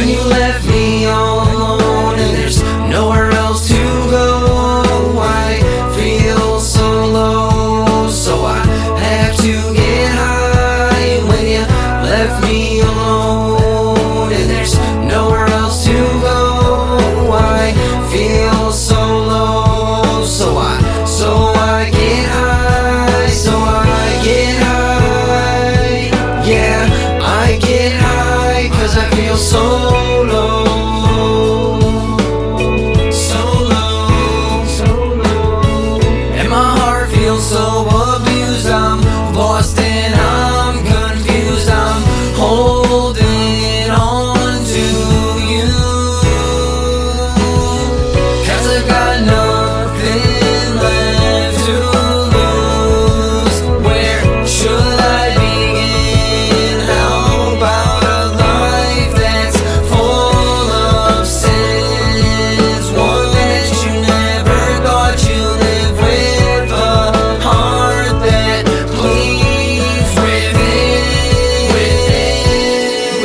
When you left me all alone and there's nowhere else to go, I feel so low, so I have to get high. When you left me alone and there's nowhere else to go, I feel so low, so I get high, so I get high. Yeah, I get high 'cause I feel so low, so low, so low. And my heart feels so abused. I'm lost and I'm confused. I'm holding on to you 'cause I've got nothing left to lose. Where should I begin? How about a life that's full of sins? One that you never thought you'd live with. A heart that bleeds within, within,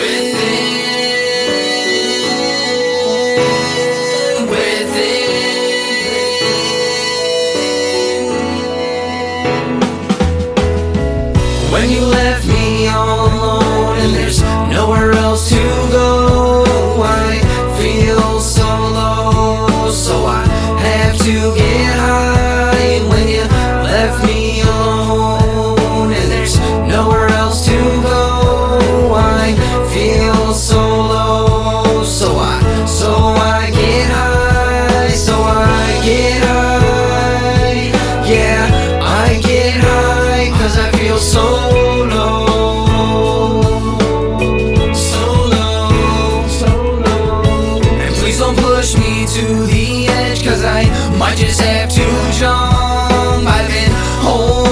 within, within. When you left me all alone and there's nowhere else to go, I feel so low, so I have to get high. When you left me alone and there's nowhere else to go, I feel so low, so I get high, so I get high. Yeah, I get high 'cause I feel so low, so low, so low. And please don't push me to the edge 'cause I might just have to jump. I've been holding